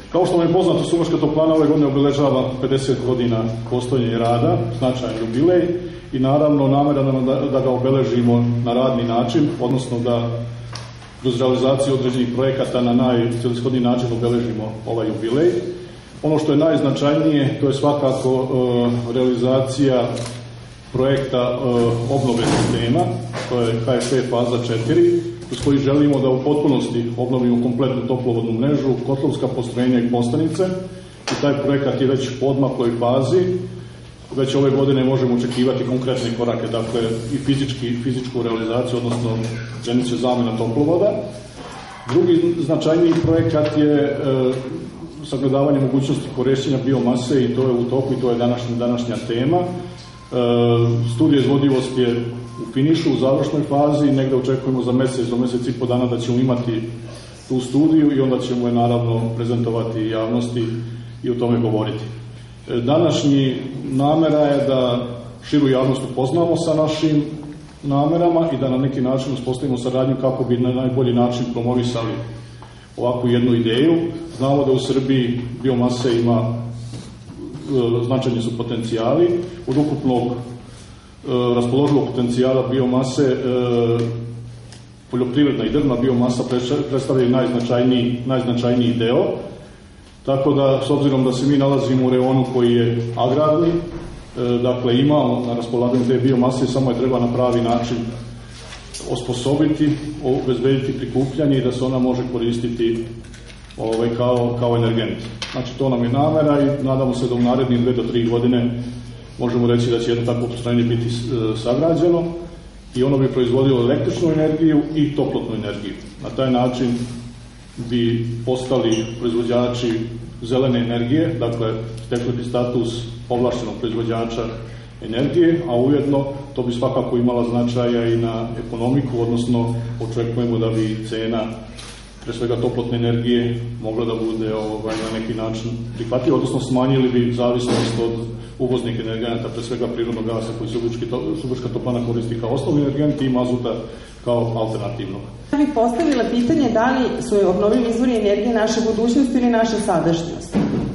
Kao što vam je poznato, Subaška toplana ove godine obeležava 50 godina postojanja i rada, značajan jubilej, i naravno namera nam da ga obeležimo na radni način, odnosno da kroz realizaciju određenih projekata na najcelishodniji način obeležimo ovaj jubilej. Ono što je najznačajnije, to je svakako realizacija projekta obnove sistema, to je KFP faza 4, uz koji želimo da u potpunosti obnovimo kompletnu toplovodnu mrežu, kotlovska postrojenja i postanice, i taj projekat je već u odmakloj fazi. Već ove godine možemo očekivati konkretne korake, dakle i fizičku realizaciju, odnosno ženice zamena toplovoda. Drugi značajniji projekat je sagledavanje mogućnosti korišćenja biomase, i to je u toku, i to je današnja tema. Studija izvodljivosti je u finišu, u završnoj fazi, i negde očekujemo za do mesec i po dana da ćemo imati tu studiju i onda ćemo je naravno prezentovati javnosti i o tome govoriti. Današnji namera je da širu javnost upoznamo sa našim namerama i da na neki način uspostavimo saradnju kako bi na najbolji način promovisali ovakvu jednu ideju. Znamo da u Srbiji biomase ima značajni su potencijali. Od ukupnog raspoloživog potencijala biomase poljoprivredna i drvna biomasa predstavljaju najznačajniji deo. Tako da, s obzirom da se mi nalazimo u reonu koji je agrarni, dakle imamo na raspolaganju te biomase, samo je treba na pravi način osposobiti, obezbediti prikupljanje i da se ona može koristiti kao energent. Znači, to nam je namera i nadamo se da u narednih 2 do 3 godine možemo reći da će jedno takvo postrojenje biti sagrađeno i ono bi proizvodilo električnu energiju i toplotnu energiju. Na taj način bi postali proizvođači zelene energije, dakle stekli bi status ovlašćenog proizvođača energije, a ujedno to bi svakako imala značaja i na ekonomiku, odnosno očekujemo da bi cena pre svega toplotne energije mogla da bude na neki način prihvatljiva, odnosno smanjili bi zavisnost od uvoznih energenata, pre svega prirodnog gasa koji Subaška toplana koristi kao osnovni energent i mazuta kao alternativnog. Ja bih postavila pitanje da li su obnovljivi izvori energije naša budućnost ili naša sadašnjost.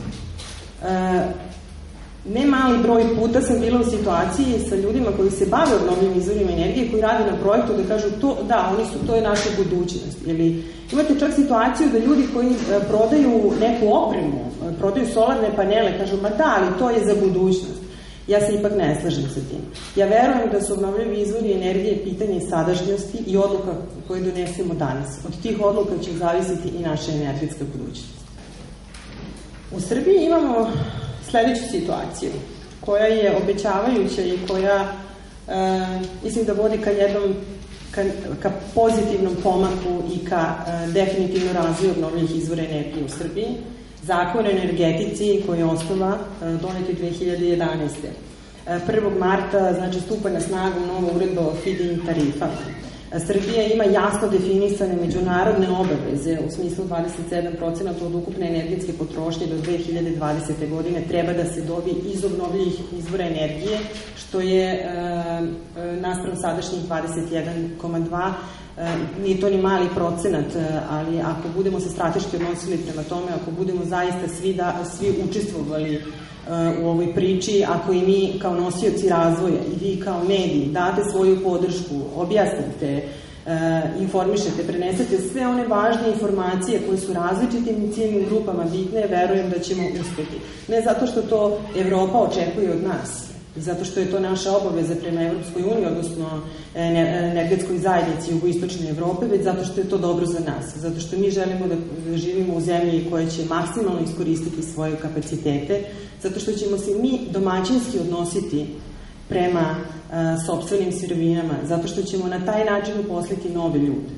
Ne mali broj puta sam bila u situaciji sa ljudima koji se bave obnovljivim izvorima energije, koji rade na projektu da kažu to je naša budućnost. Ili imate čak situaciju da ljudi koji prodaju neku opremu, prodaju solarne panele, kažu ali to je za budućnost. Ja se ipak ne slažem sa tim. Ja verujem da su obnovljivi izvori energije pitanje sadašnjosti i odluka koje donesemo danas. Od tih odluka će zavisiti i naša energetska budućnost. U Srbiji imamo sledeću situaciju, koja je obećavajuća i koja mislim da vodi ka pozitivnom pomaku i ka definitivno razvoju obnovljivih izvora energije u Srbiji. Zakon o energetici koji je osnova doneti 2011. 1. marta stupa na snagu nova uredba o feed-in tarifama. Srbija ima jasno definisane međunarodne obaveze u smislu 27% od ukupne energetske potrošnje do 2020. godine treba da se dobije iz obnovljivih izvora energije, što je naspram sadašnjih 21,2%. Nije to ni mali procenat, ali ako budemo se strateški odnosili prema tome, ako budemo zaista svi učestvovali u ovoj priči, ako i mi kao nosioci razvoja i vi kao mediji date svoju podršku, objasnite, informišete, prenesete sve one važne informacije koje su različitim ciljnim grupama bitne, verujem da ćemo uspeti. Ne zato što to Evropa očekuje od nas, zato što je to naša obaveza prema Evropskoj uniji, odnosno energetskoj zajednici jugoistočne Evrope, već zato što je to dobro za nas. Zato što mi želimo da živimo u zemlji koja će maksimalno iskoristiti svoje kapacitete, zato što ćemo se mi domaćinski odnositi prema sopstvenim sirovinama, zato što ćemo na taj način uposliti nove ljude.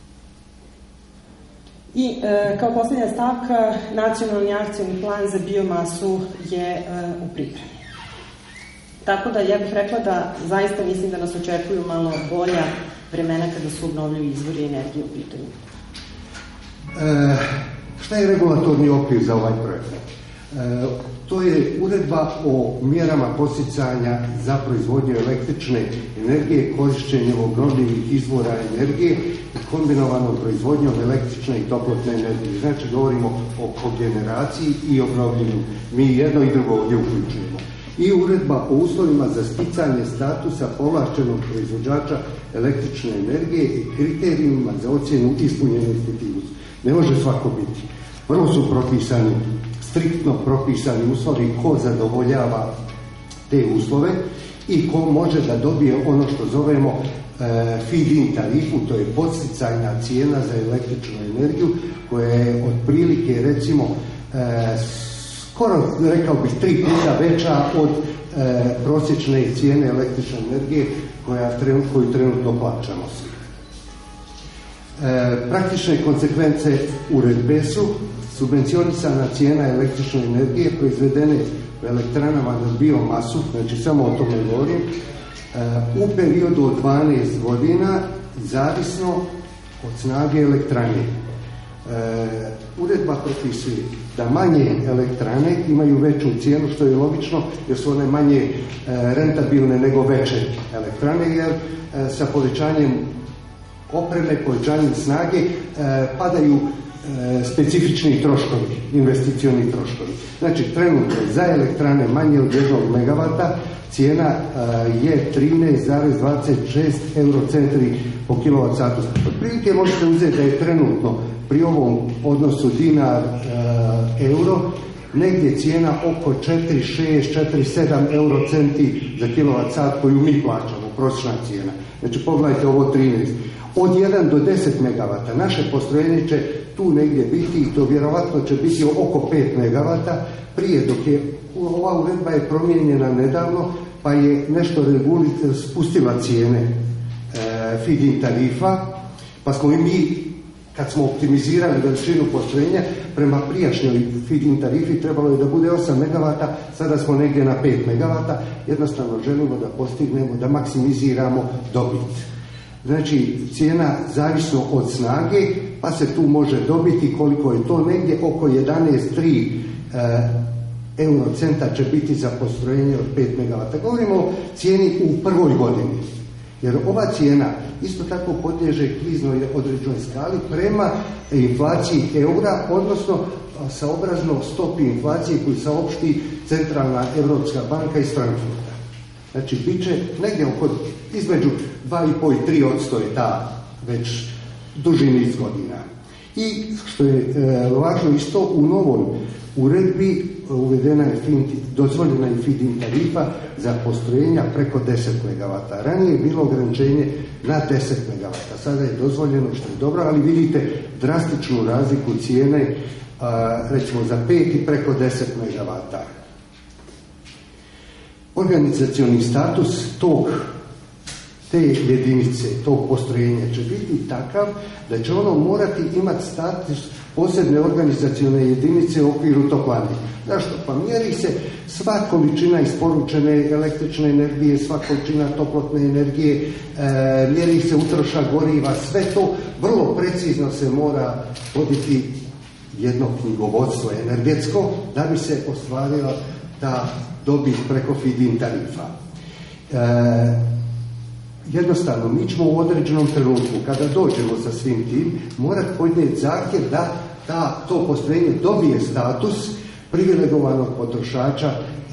I kao poslednja stavka, nacionalni akcioni plan za biomasu je u pripremi. Tako da ja bih rekla da zaista mislim da nas očekuju malo bolja vremena kada su obnovljivi izvori energije u pitanju. Šta je regulatorni okvir za ovaj projekat? To je uredba o mjerama podsticanja za proizvodnju električne energije, korišćenjem obnovljivih izvora energije i kombinovanom proizvodnjom električne i toplotne energije. Znači govorimo o kogeneraciji i obnovljivim. Mi jedno i drugo ovdje uključujemo. I uredba o uslovima za sticanje statusa povlaštenog proizvođača električne energije i kriterijima za ocjenu ispunjenosti tih uslova. Ne može svako biti. Prvo su propisani, striktno propisani uslovi ko zadovoljava te uslove i ko može da dobije ono što zovemo feed-in tarifu, to je podsticajna cijena za električnu energiju koja je otprilike recimo skoro rekao bih 3 puta veća od prosječne cijene električne energije koju trenutno plaćamo svi. Praktične konsekvence uredbe su subvencionisana cijena električne energije proizvedene u elektranama na biomasu, znači samo o tome govorim, u periodu od 12 godina zavisno od snage elektrane. Uredba propisuje da manje elektrane imaju veću cijenu, što je logično jer su one manje rentabilne nego veće elektrane, jer sa povećanjem opreme, povećanjem snage padaju specifični troškovi, investicioni troškovi. Znači trenutno za elektrane manje od 1 megavata cijena je 13,26 eurocentri po kWh. Otprilike možete uzeti da je trenutno pri ovom odnosu dinar-euro negdje cijena oko 4,6-4,7 eurocenti za kWh koju mi plaćamo, prosječna cijena. Znači pogledajte ovo 13. Od 1 do 10 megavata naše postrojenje će tu negdje biti i to vjerovatno će biti oko 5 megavata prije dok je ova uredba je promijenjena nedavno pa je nešto spustila cijene feed-in tarifa pa smo i mi kad smo optimizirali veličinu postrojenja prema prijašnjoj feed-in tarifi trebalo je da bude 8 megavata, sada smo negdje na 5 megavata, jednostavno želimo da postignemo, da maksimiziramo dobit. Znači cijena zavisno od snage pa se tu može dobiti koliko je to negdje oko 11,3 eurocenta će biti za postrojenje od 5 megavata. Govorimo o cijeni u prvoj godini. Jer ova cijena isto tako podliježe kriznoj određenoj skali prema inflaciji eura, odnosno saobrazno stopi inflacije koju saopšti Centralna Europska banka iz Frankfurta. Znači, bit će negdje oko između 2,5 i 3% je ta već duži niz godina. I što je važno isto, u novoj uredbi uvedena je dozvoljena je feed-in tarifa za postrojenja preko 10 megavata. Ranije je bilo ograničenje na 10 megavata. Sada je dozvoljeno, što je dobro, ali vidite drastičnu razliku cijene recimo za 5 i preko 10 megavata. Organizacioni status te jedinice, tog postrojenja će biti takav da će ono morati imati status posebne organizacione jedinice u okviru toplane. Zašto? Pa mjeri se sva količina isporučene električne energije, sva količina toplotne energije, mjeri se utrošak goriva, sve to vrlo precizno se mora voditi jedno knjigovodstvo energetsko da bi se ostvarila ta dobit preko feed-in tarifa. Jednostavno, mi ćemo u određenom trenutku, kada dođemo sa svim tim, morati podnijeti zahtjev da to postrojenje dobije status privilegovanog potrošača,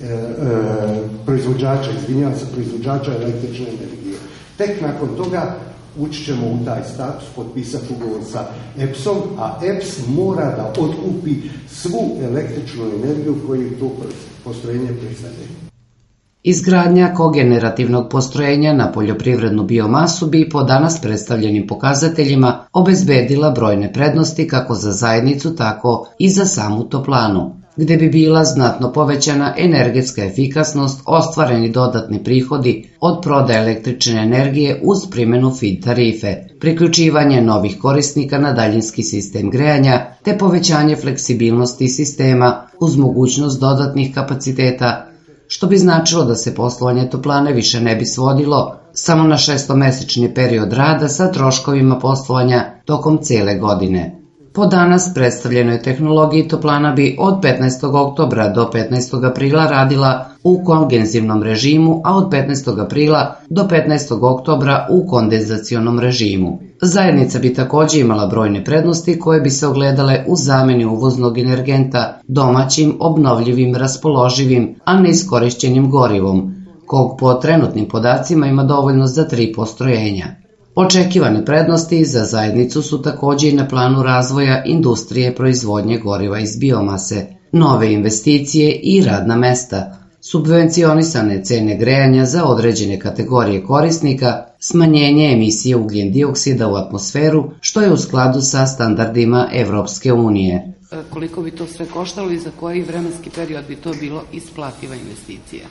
proizvođača električne energije. Tek nakon toga ući ćemo u taj status, potpisati ugovor sa EPS-om, a EPS mora da otkupi svu električnu energiju koju to postrojenje proizvede. Izgradnja kogenerativnog postrojenja na poljoprivrednu biomasu bi po danas predstavljenim pokazateljima obezbedila brojne prednosti kako za zajednicu, tako i za samu toplanu, gde bi bila znatno povećana energetska efikasnost, ostvareni dodatni prihodi od prodaje električne energije uz primjenu feed tarife, priključivanje novih korisnika na daljinski sistem grejanja, te povećanje fleksibilnosti sistema uz mogućnost dodatnih kapaciteta, što bi značilo da se poslovanje toplane više ne bi svodilo samo na 6-mesečni period rada sa troškovima poslovanja tokom cijele godine. Po danas predstavljenoj tehnologiji toplana bi od 15. oktobra do 15. aprila radila u kongenzivnom režimu, a od 15. aprila do 15. oktobra u kondenzacionom režimu. Zajednica bi također imala brojne prednosti koje bi se ogledale u zameni uvoznog energenta domaćim, obnovljivim, raspoloživim, a neiskorišćenim gorivom, kog po trenutnim podacima ima dovoljno za 3 postrojenja. Očekivane prednosti za zajednicu su također i na planu razvoja industrije proizvodnje goriva iz biomase, nove investicije i radna mesta, subvencionisane cene grejanja za određene kategorije korisnika, smanjenje emisije ugljen dioksida u atmosferu, što je u skladu sa standardima Evropske unije. Koliko bi to sve koštalo i za koji vremenski period bi to bilo isplativa investicija?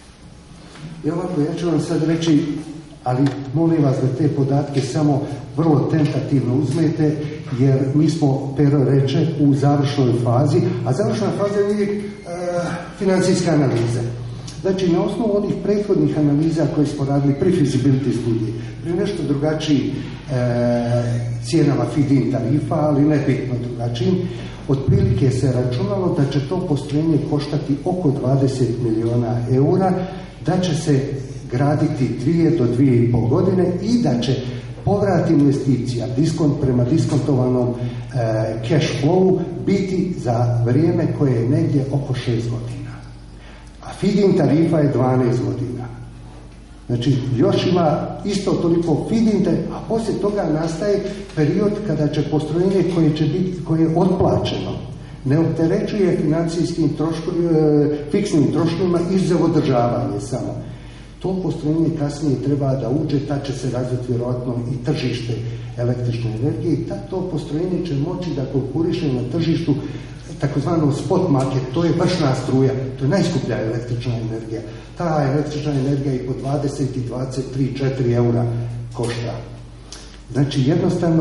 Ja ću vam sad reći, ali molim vas da te podatke samo vrlo tentativno uzmete, jer mi smo, Pero reče, u završnoj fazi, a završna faza je uvijek financijska analiza. Znači, na osnovu onih prethodnih analiza koje smo radili pri feasibility studiji, pri nešto drugačijim cijenama feed-in tarifa, ali ne bitno drugačijim, otprilike se računalo da će to postrojenje koštati oko 20 miliona eura, da će se graditi 2 do 2,5 godine i da će povrat investicija prema diskontovanom cash flowu biti za vrijeme koje je negdje oko 6 godina. A feed-in tarifa je 12 godina. Znači, još ima isto toliko feed-in tarifa, a poslije toga nastaje period kada će postrojenje koje je otplaćeno, ne opterećuje financijskim fiksnim troškovima izuzev održavanje samo. To postrojenje kasnije treba da uđe, tad će se razviti vjerojatno i tržište električne energije i tad to postrojenje će moći da konkuriše na tržištu takozvanom spot market, to je vršna struja, to je najskuplja električna energija. Ta električna energija i po 20 i 23, 4 eura košta. Znači jednostavno,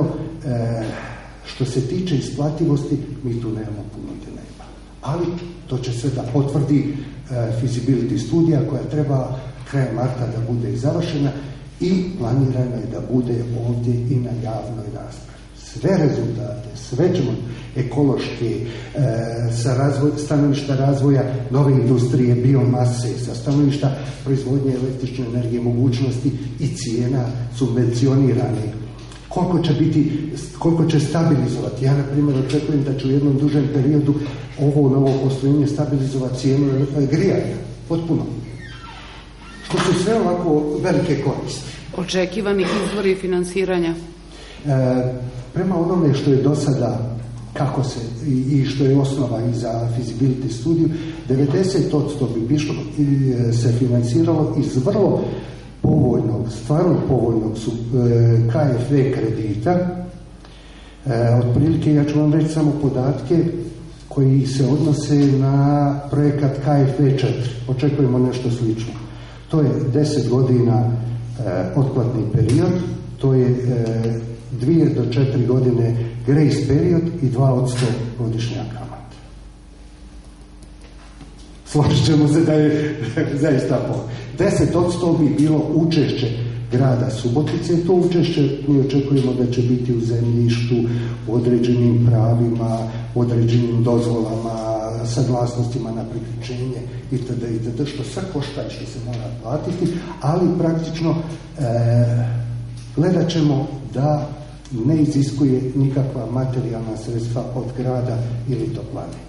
što se tiče isplativosti, mi tu nemamo puno dilema. Ali to će sve da potvrdi feasibility studija koja treba krajem marta da bude i završena i planirano je da bude ovdje i na javnoj raspravi. Sve rezultate, sve ćemo ekološke, sa stanovišta razvoja nove industrije, biomase, sa stanovišta proizvodnje električne energije, mogućnosti i cijena subvencionirane. Koliko će stabilizovati. Ja, na primjer, očekujem da će u jednom dužem periodu ovo novo postrojenje stabilizovati cijenu grijanja. Potpuno. Što su sve ovako velike koristi. Očekivani izvori finansiranja? Prema onome što je do sada, kako se i što je osnova i za feasibility studiju, 90% bi bišlo i se finansiralo iz vrlo povoljnog, stvarno povoljnog KfW kredita. Otprilike, ja ću vam reći samo podatke koji se odnose na projekat KfW 4. Očekujemo nešto slično. To je 10 godina otplatni period, to je 2 do 4 godine grace period i 2% godišnja kamata. Složit ćemo se da je zaista povoljno. 10% bi bilo učešće grada Subotice. To učešće mi očekujemo da će biti u zemljištu, u određenim pravima, u određenim dozvolama, saglasnostima na priključenje itd., što sve košta i što se mora platiti, ali praktično gledat ćemo da ne iziskuje nikakva materijalna sredstva od grada ili toplane.